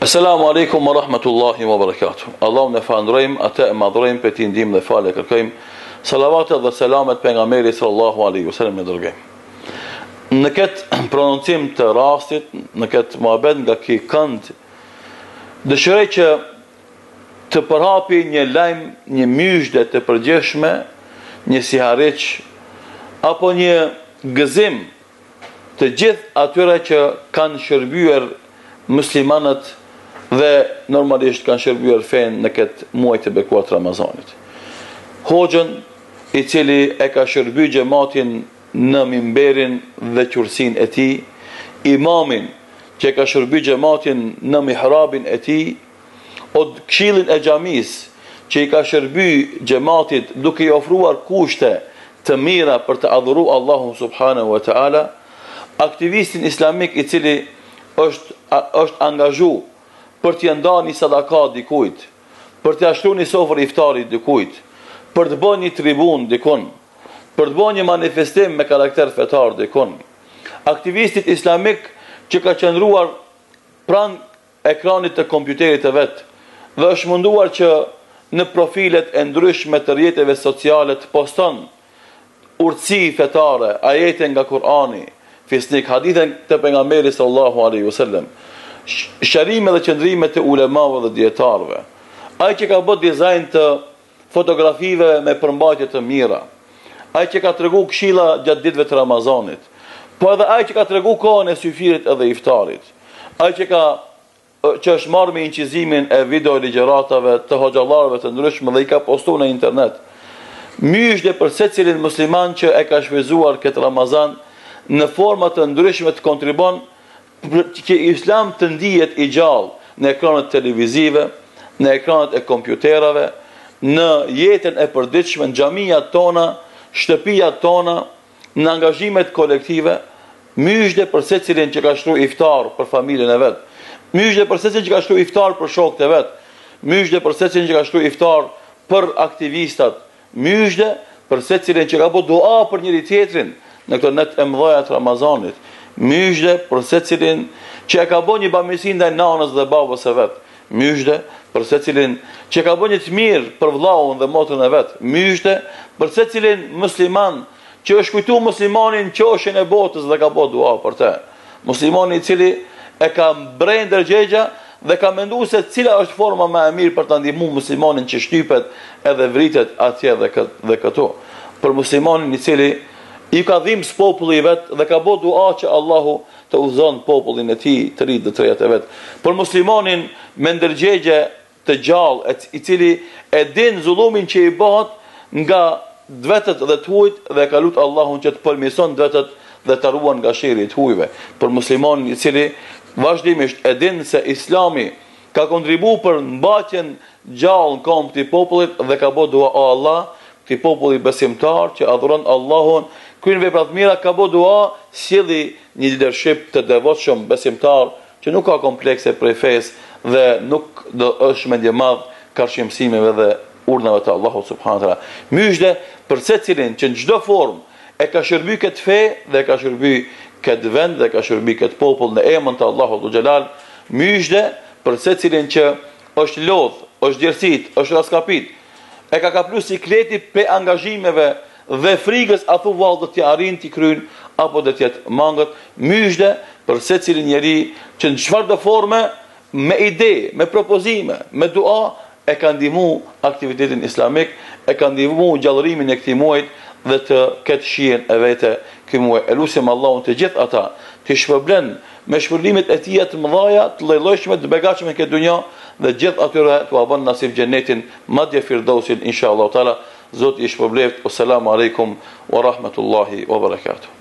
Assalamu alaikum wa rahmatullahi wa barakatuh. Allahun e falënderojmë, atë e madhrojmë, për t'i ndihmë dhe falë kërkojmë. Salavatet dhe selamet pejgamberit sallallahu alaihi wasallam e dërgojmë. Në këtë prononcim të rastit, në këtë muhabet nga ky kënd, dëshiroj që të përhapi një lajm, një myshde të përgjithshme, një sihariç apo një gëzim të gjithë atyre që kanë shërbyer muslimanët dhe normalisht kanë shërbyer fen në këtë muaj të bekuar të Ramazanit. Hoxhën i cili e ka shërbyer xhamatin në mimberin dhe qursin e tij, imamin që ka shërbyer xhamatin në mihrabin e tij, o këshillin e xhamis që i ka shërbyer xhamatit duke i ofruar kushte të mira për të adhuruar Allahun subhanahu wa taala, aktivistin islamik i cili është angazhuar për t'ia ndarë një sadaka dikujt, për t'ia shtruar një sofër iftari dikujt, për të bërë një tribun dikun, për të bërë një manifestim me karakter fetar dikun. Aktivistit islamik që ka qëndruar pranë ekranit të kompjuterit të vet dhe është munduar që në profilet e ndryshme të rrjeteve sociale të poston urtësi fetare, ajete nga Kurani, fisnik hadithe të pejgamberit sallallahu alaihi wasallam, shërime dhe qëndrime të ulemave dhe dietarëve. Ai që ka bërë dizajn të fotografive me përmbajtje të mira, ai që ka treguar këshilla gjatë ditëve të Ramazanit, po edhe ai që ka treguar kohën e syfirit edhe iftarit, ai që është marrë me incizimin e video ligjëratave të hoxhallarëve të ndryshëm dhe i ka postuar në internet. Myshde për secilin musliman që e ka shfrytzuar këtë Ramazan në forma të ndryshme të kontribon që islam të ndihet i gjallë në ekranet televizive, në ekranet e kompjuterave, në jetën e përditshme, në xhamijat tona, shtëpijat tona, në angazhimet kolektive. Myshde për secilin që ka shtruar iftar për familjen e vet, myshde për secilin që ka shtruar iftar për shokët e vet, myshde për secilin që ka shtruar iftar për aktivistat, myshde për secilin që ka bërë dua për njëri tjetrin në këtë net e mëdha të Ramazanit, myshde për secilin që e ka bërë një bamirësi ndaj nanës dhe babës së vet, myshde për secilin që ka bërë një të mirë për vllahun dhe motrën e vet, myshde për secilin musliman që është kujtuar muslimanin qoshën e botës dhe ka bërë dua për të. Muslimani i cili e ka mbrojtur ndërgjegja dhe ka menduar se cila është forma më e mirë për ta ndihmuar muslimanin që shtypet edhe vritet atje dhe këtu. Për muslimanin i cili i ka dhimbs populli i vet dhe ka bërë dua që Allahu të udhëzon popullin e tij të ri dhe të reja të vet. Për muslimanin me ndërgjegje të gjallë, i cili e din zullumin që i bëhet nga vetët dhe të huajt dhe ka lutur Allahun që të përmirëson vetët dhe të ruan nga sherri i hujve. Për muslimanin i cili vazhdimisht e din se Islami ka kontribuar për mbajtjen gjallë në kohën e popullit dhe ka bërë dua o Allah, këtij populli besimtar që adhuron Allahun, kryen vepra të mira, ka bërë dua, sjelli një leadership të devotshëm besimtar që nuk ka komplekse prej fesë dhe nuk do është mendje madh karshimësimeve dhe urdhnave të Allahut subhanahu wa taala. Myshde për secilin që në çdo formë e ka shërbyer këtë fe dhe ka shërbyer këtë vend dhe ka shërbyer këtë popull në emrin të Allahut dhul xhelal. Myshde për secilin që është lodh, është gjersit, është raskapit, e ka kaplu sikleti pe angazhimeve dhe frikës a thu vallë do t'i arrin t'i kryen apo do t'jetë mangët. Myshde për secilin njeri që në çfarëdo forme, me ide, me propozime, me dua, e ka ndihmu aktivitetin islamik, e ka ndihmu gjallërimin e këtij muajit dhe të ketë shijen e vete ky muaj. Elusim Allahun të gjithë ata të shpërblen me shpërblimet e tij të mëdha, të lloj-llojshme, të begatshme këtë dunjë dhe gjithë atyre t'u bën nasib xhenetin, madje firdausin inshallah taala. Zoti i shpërbleft. Assalamu alaikum wa rahmatullahi wa barakatuh.